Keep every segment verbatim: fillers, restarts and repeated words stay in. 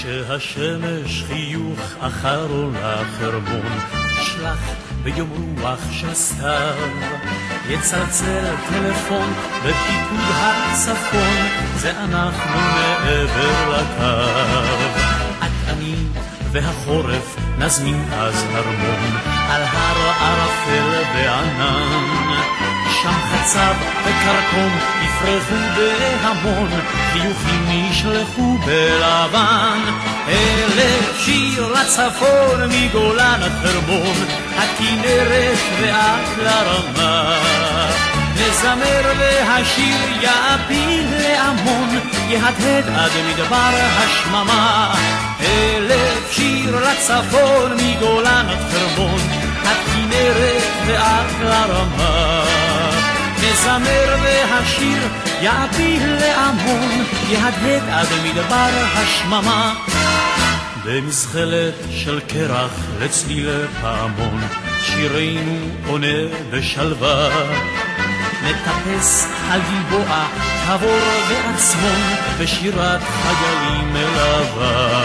כשהשמש חיוך אחר עולה חרמון, שלח ביום רוח של סתיו, יצלצל טלפון בפיקוד הצפון, זה אנחנו מעבר לקו. את אני והחורף נזמין אז הרמון, על הר ערפל וענן, שם חצב וקרקום יפרחו בהמון, חיוכים ישלחו בלבן. אלף שיר לצפון מגולן עד חרמון, הכנרת ועד לרמה, נזמר והשיר יעפיל להמון, יהדהד עד מדבר השממה. אלף שיר לצפון מגולן עד חרמון, הכנרת ועד לרמה, נזמר והשיר יעפיל להמון, יהדהד עד מדבר השממה. במזחלת של קרח לצליל פעמון, שירנו עונה בשלווה, נטפס על גלבוע, תבור ועצמון, בשירת חיילים מלווה,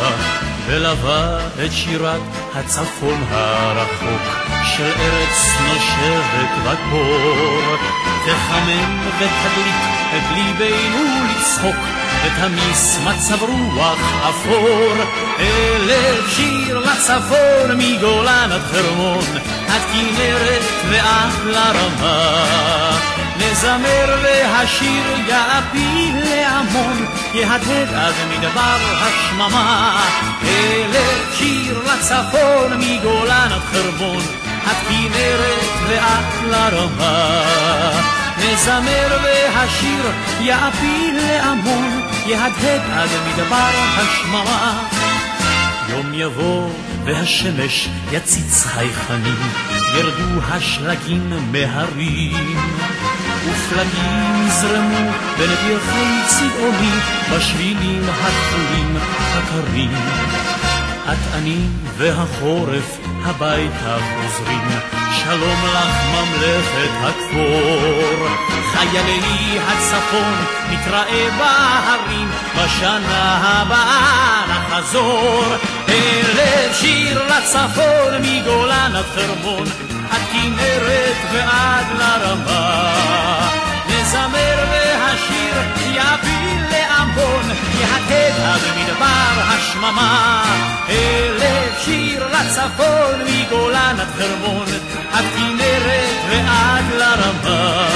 ולווה את שירת הצפון הרחוק, של ארץ נושבת בקור, תחמם ותדליק את ליבנו לצחוק, ותמיס מצב רוח אפור. אלף שיר לצפון מגולן עד חרמון, עד כנרת ועד לרמה, נזמר והשיר יעפיל להמון, יהדהד עד מדבר השממה. אלף שיר לצפון מגולן עד חרמון, עד כנרת ועד לרמה, נזמר והשיר יעפיל להמון, יהדהד עד מדבר השממה. יום יבוא והשמש יציץ חייכנים, ירדו השלגים מהרים, ופלגים יזרמו בין פרחי צבעוני, בשבילים הכחולים הקרים. את אני והחורף הביתה חוזרים, שלום לך ממלכת הכפור. חיילי הצפון נתראה בהרים, בשנה הבאה נחזור. אלף שיר לצפון מגולן עד חרמון, עד כנרת ועד לרמה, נזמר והשיר יעפיל להמון, יהדהד עד מדבר השממה. אלף שיר לצפון מגולן עד חרמון, עד כנרת ועד לרמה,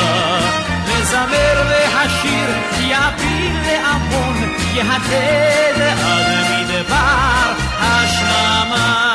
נזמר והשיר יעפיל להמון, יהדהד עד מדבר השממה.